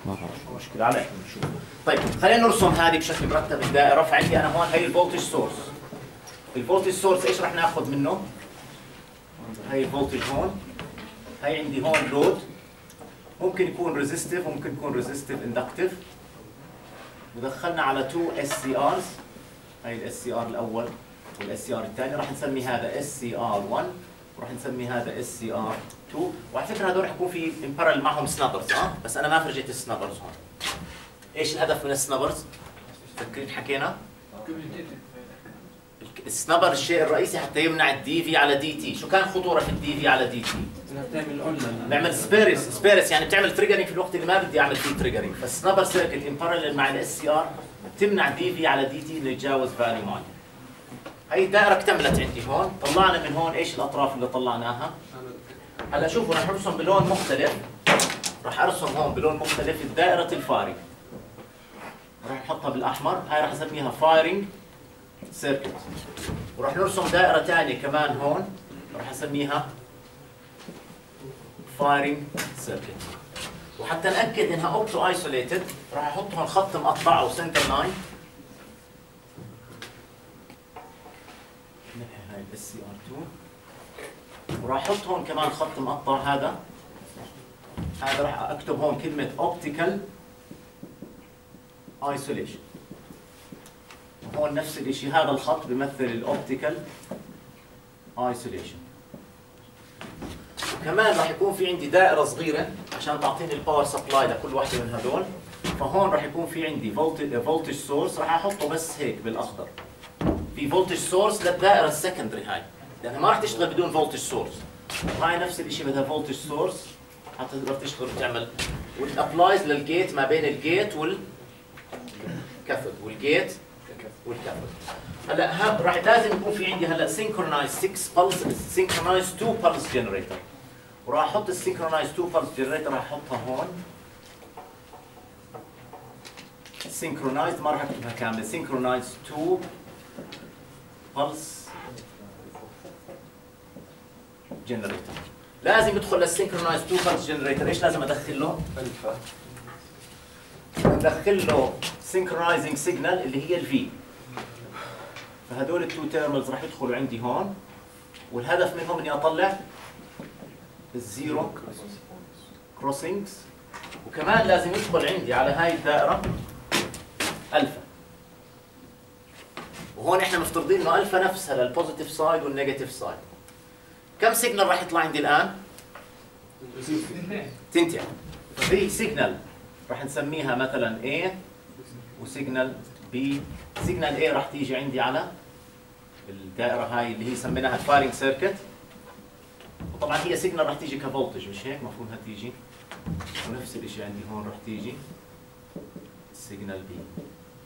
ما بعرف. مشكلة عليك نشوف. طيب خلينا نرسم هذه بشكل مرتب الدائرة. فعندي أنا هون هي الفولتج سورس. الفولتج سورس إيش راح ناخذ منه؟ هي الفولتج هون. هي عندي هون لود. ممكن يكون ريزيستيف وممكن يكون ريزيستيف اندكتيف. ودخلنا على 2 SCRs. هي الاس سي ار الأول والاس سي ار الثاني. راح نسمي هذا SCR1 وراح نسمي هذا SCR2. وعلى فكرة هذول راح يكون في امبارل معهم سنابرز بس أنا ما فرجيت السنابرز هون. ايش الهدف من السنابرز؟ فاكرين حكينا؟ السنابر الشيء الرئيسي حتى يمنع الدي في على دي تي. شو كان خطوره في الدي في على دي تي؟ انها بتعمل اونلاين، بيعمل سبيرس يعني بتعمل تريجرنج في الوقت اللي ما بدي اعمل فيه تريجرنج. فالسنابر سيركت ان بارلل مع الاس سي ار بتمنع دي في على دي تي انه يتجاوز فاليو معين. هي الدائره اكتملت عندي هون. طلعنا من هون ايش الاطراف اللي طلعناها؟ هلا شوفوا رح نرسم بلون مختلف. راح ارسم هون بلون مختلف الدائره الفاري. راح نحطها بالاحمر. هاي راح اسميها فايرنج سيركت. وراح نرسم دائره ثانيه كمان هون راح اسميها فايرنج سيركت. وحتى ناكد انها اوبتو ايسوليتد راح احط هون خط مقطع او سنتر لاين. هاي الاس سي ار 2. وراح احط هون كمان خط مقطع. هذا راح اكتب هون كلمه اوبتيكال ايسوليشن. هون نفس الشيء. هذا الخط بيمثل الاوبتيكال ايسوليشن. وكمان راح يكون في عندي دائره صغيره عشان تعطيني الباور سبلاي لكل واحده من هذول. فهون راح يكون في عندي فولتج سورس راح احطه بس هيك بالاخضر. في فولتج سورس للدائره السكندري هاي لانها ما راح تشتغل بدون فولتج سورس. وهاي نفس الشيء بدها فولتج سورس حتى تقدر تشتغل وتعمل. والابلايز للجيت ما بين الجيت والكاثود والجيت والكاثود. هلا راح لازم يكون في عندي هلا سينكرونايز 6 بلس سينكرونايز 2 بلس جنريتور. وراح احط السينكرونايز 2 بلس جنريتور راح احطها هون. سينكرونايز ما راح اكتبها كامله. سينكرونايز 2 بلس جنريتور. لازم يدخل للسينكرونايز 2 بلس جنريتور. ايش لازم ادخل له؟ ندخل له سينكرونايزنج سيجنال اللي هي الفي. فهدول التو تيرملز راح يدخلوا عندي هون. والهدف منهم اني اطلع الزيرو كروسنجز. وكمان لازم يدخل عندي على هاي الدائره الفا. وهون احنا مفترضين انه الفا نفسها للبوزيتيف سايد والنيجاتيف سايد. كم سيجنال راح يطلع عندي الان؟ تنتين. في سيجنال راح نسميها مثلا A وسيجنال B. سيجنال A راح تيجي عندي على الدائره هاي اللي هي سميناها الفايرنج سيركت. وطبعا هي سيجنال راح تيجي كفولتج مش هيك؟ المفروض انها تيجي. ونفس الشيء عندي هون راح تيجي سيجنال B.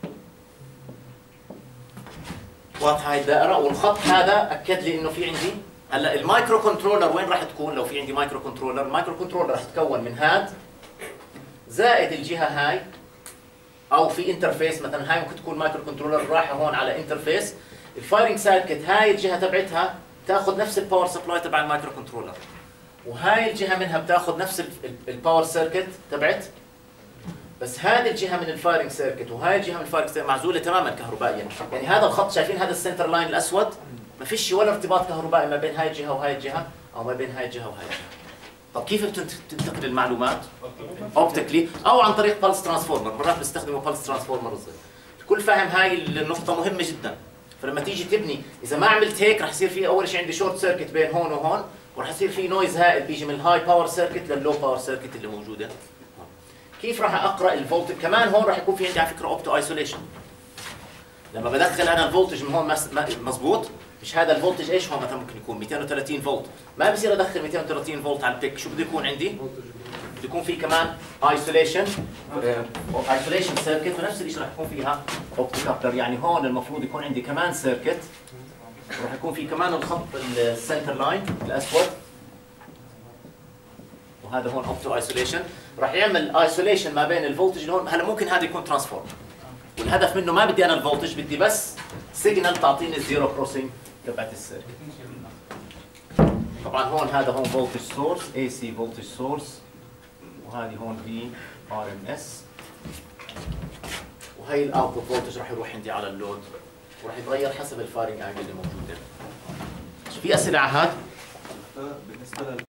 واضحه هاي الدائره. والخط هذا اكد لي انه في عندي هلا المايكرو كنترولر وين راح تكون؟ لو في عندي مايكرو كنترولر، المايكرو كنترولر راح تتكون من هاد زائد الجهه هاي او في انترفيس. مثلا هاي ممكن تكون مايكرو كنترولر رايحه هون على انترفيس. الفايرنج سيركت هاي الجهه تبعتها تاخذ نفس الباور سبلاي تبع المايكرو كنترولر. وهاي الجهه منها بتاخذ نفس الباور سيركت تبعت. بس هذه الجهه من الفايرنج سيركت وهاي الجهه من الفايرنج سيركت معزوله تماما كهربائيا. يعني هذا الخط شايفين هذا السنتر لاين الاسود ما فيش ولا ارتباط كهربائي ما بين هاي الجهه وهاي الجهه او ما بين هاي الجهه وهي الجهه. طب كيف بتنتقل المعلومات؟ اوبتيكلي او عن طريق بلس ترانسفورمر. مرات بيستخدموا بلس ترانسفورمر صغير. الكل فاهم هاي النقطه مهمه جدا. فلما تيجي تبني اذا ما عملت هيك راح يصير في اول شيء عندي شورت سيركت بين هون وهون. وراح يصير في نويز هائل بيجي من الهاي باور سيركت لللو باور سيركت اللي موجوده. كيف راح اقرا الفولتج؟ كمان هون راح يكون في عندي على فكره اوبتو ايسوليشن. لما بدخل انا الفولتج من هون مضبوط. مش هذا الفولتج ايش هون مثلا ممكن يكون 230 فولت. ما بصير ادخل 230 فولت على البيك. شو بده يكون عندي؟ بده يكون في كمان ايسوليشن سيركت. ونفس الشيء راح يكون فيها اوبتيك كابلر. يعني هون المفروض يكون عندي كمان سيركت. وراح يكون في كمان الخط السنتر لاين الاسود. وهذا هون اوبتو ايسوليشن راح يعمل ايسوليشن ما بين الفولتج اللي هون. هلا ممكن هذا يكون ترانسفورم. والهدف منه ما بدي انا الفولتج، بدي بس سيجنال تعطيني الزيرو كروسنج تبعت السيركت. طبعا هون هذا هون فولتج سورس اي سي فولتج سورس. وهذه هون في ار ام اس، وهي الاوتبوت فولتج راح يروح عندي على اللود وراح يتغير حسب الفارنج انجل اللي موجوده. في اسئله على هذا؟ بالنسبه